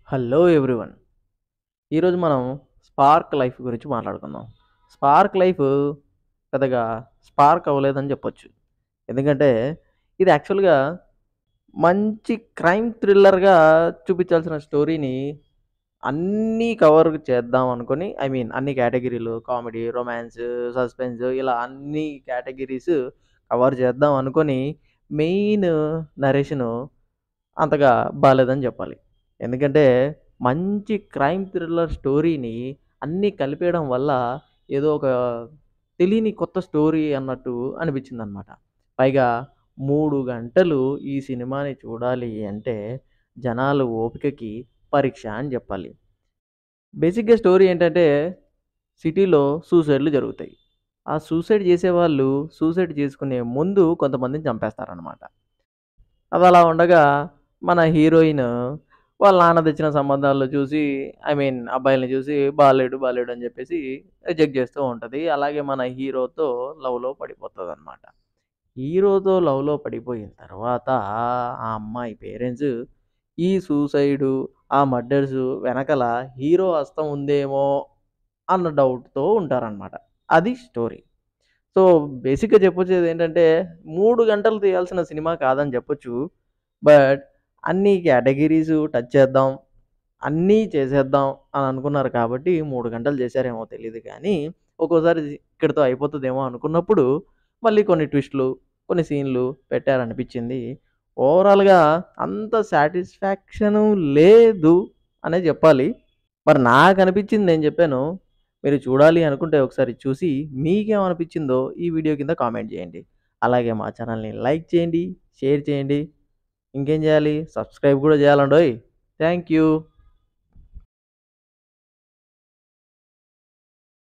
Hello everyone. ఈరోజు మనం spark life గురించి మాట్లాడుకుందాం. స్పార్క్ లైఫ్ పెద్దగా స్పార్క్ అవ్వలేదని చెప్పొచ్చు. ఎందుకంటే ఇది యాక్చువల్‌గా మంచి క్రైమ్ థ్రిల్లర్‌గా చూపించాల్సిన స్టోరీని అన్నీ కవర్ చేద్దాం అనుకోని అన్ని కేటగిరీలు కామెడీ, రొమాన్స్, సస్పెన్స్ ఇలా అన్ని కేటగిరీస్ కవర్ చేద్దాం అనుకోని మెయిన్ నరేషను అంతగా బాలేదని జెప్పాలి. ఎందుకంటే, మంచి క్రైమ్ థ్రిల్లర్ స్టోరీని అన్నీ కలిపేయడం వల్ల ఏదో ఒక తెలియని కొత్త స్టోరీ అన్నట్టు అనిపించిందనమాట. పైగా 3 గంటలు ఈ సినిమాని చూడాలి అంటే జనాలు ఓపికకి పరీక్ష అని జెప్పాలి. బేసిక్‌గా స్టోరీ ఏంటంటే, సిటీలో సూసైడ్‌లు జరుగుతాయి. ఆ సూసైడ్ జేసేవాళ్ళు సూసైడ్ చేసుకునే ముందు కొంతమందిని చంపేస్తారనమాట. అదలా ఉండగా మన హీరోయిన్ వాళ్ళ నాన్న తెచ్చిన సంబంధాల్లో చూసి అబ్బాయిల్ని చూసి బాలేడు, బాలేడు అని చెప్పేసి రిజెక్ట్ చేస్తూ ఉంటది. అలాగే మన హీరోతో లవ్‌లో పడిపోతదనమాట. హీరోతో లవ్‌లో పడిపోయిన తర్వాత ఆ అమ్మాయి పేరెంట్స్ ఈ సూసైడు, ఆ మర్డర్సు వెనకాల హీరో హస్తం ఉందేమో అన్న డౌట్‌తో ఉంటారనమాట. అది స్టోరీ. సో, బేసిక్‌గా చెప్పొచ్చేదేంటంటే 3 గంటలు తీయాల్సిన సినిమా కాదని చెప్పొచ్చు. బట్ అన్ని కేటగిరీసు టచ్ చేద్దాం, అన్నీ చేసేద్దాం అని అనుకున్నారు కాబట్టి 3 గంటలు చేశారేమో తెలీదు కానీ, ఒక్కోసారి ఇక్కడితో అయిపోతదేమో అనుకున్నప్పుడు మళ్ళీ కొన్ని ట్విస్ట్‌లు, కొన్ని సీన్‌లు పెట్టారనిపిచ్చింది. ఓవరాల్‌గా అంత సాటిస్ఫాక్షను లేదు అనే జెప్పాలి. మరి నాకనిపిచ్చింది నేను జెప్పాను. మీరు చూడాలి అనుకుంటే ఒకసారి చూసి మీకేమనిపిచ్చిందో ఈ వీడియో కింద కామెంట్ జేయండి. అలాగే మా ఛానల్‌ని లైక్ చేయండి, షేర్ చేయండి. ఇంకేం జేయాలి? సబ్స్క్రైబ్ గూడా జేయాలండోయ్! Thank you.